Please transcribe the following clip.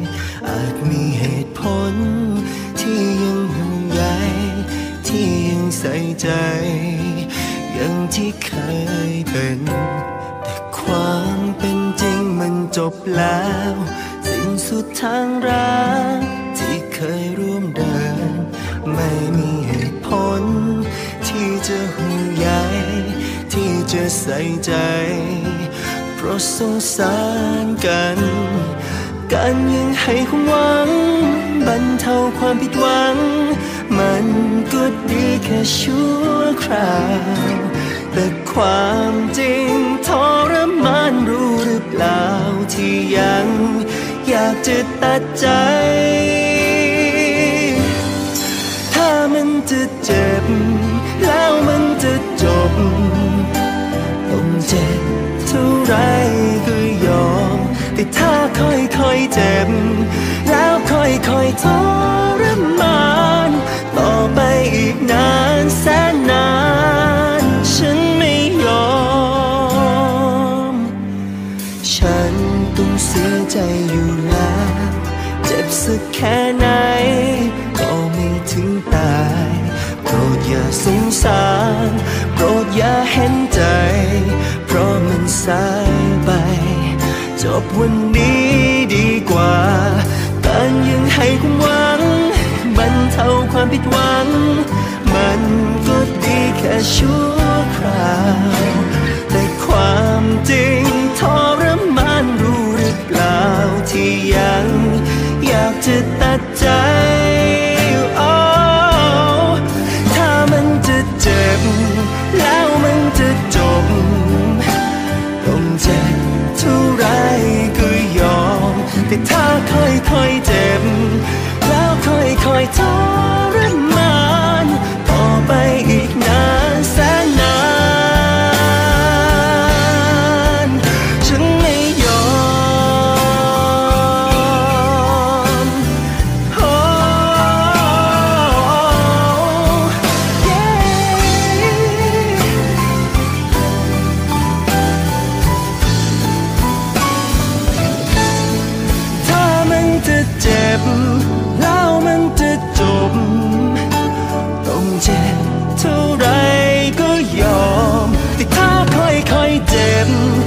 อาจมีเหตุผลที่ยังห่วงใยที่ยังใส่ใจอย่างที่เคยเป็นแต่ความเป็นจริงมันจบแล้วสิ้นสุดทางรักที่เคยร่วมเดินไม่มีเหตุผลที่จะห่วงใยที่จะใส่ใจเพราะสงสารกันยังให้ความหวังบรรเทาความผิดหวังมันก็ดีแค่ชั่วคราวแต่ความจริงทรมานรู้หรือเปล่าที่ยังอยากจะตัดใจถ้ามันจะเจ็บแล้วมันจะจบต้องเจ็บเท่าไรก็ยอมแต่ถ้าค่อยๆเจ็บแล้วค่อยๆทรมานต่อไปอีกนานแสนนานฉันไม่ยอมฉันต้องเสียใจอยู่แล้วเจ็บสักแค่ไหนก็ไม่ถึงตายโปรดอย่าสงสารโปรดอย่าเห็นใจเพราะมันสายไปจบวันนี้ดีกว่าการยังให้ความหวังบรรเทาความผิดหวังมันก็ดีแค่ชั่วคราวแต่ความจริงทรมานรู้หรือเปล่าที่ยังอยากจะตัดใจถ้ามันจะเจ็บแล้วมันจะจบต้องเจ็บเท่าไรก็ยอมแต่ถ้าค่อยๆเจ็บแล้วค่อยๆทรมานต่อไปอีกนานแสนนานฉันไม่ยอมถ้ามันจะเจ็บแล้วมันจะจบต้องเจ็บเท่าไรก็ยอมแต่ถ้าค่อยๆเจ็บ